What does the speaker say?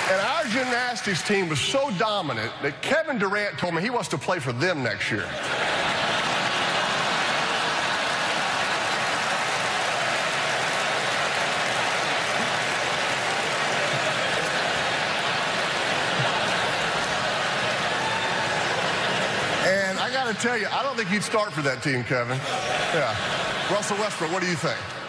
And our gymnastics team was so dominant that Kevin Durant told me he wants to play for them next year. And I got to tell you, I don't think you'd start for that team, Kevin. Yeah. Russell Westbrook, what do you think?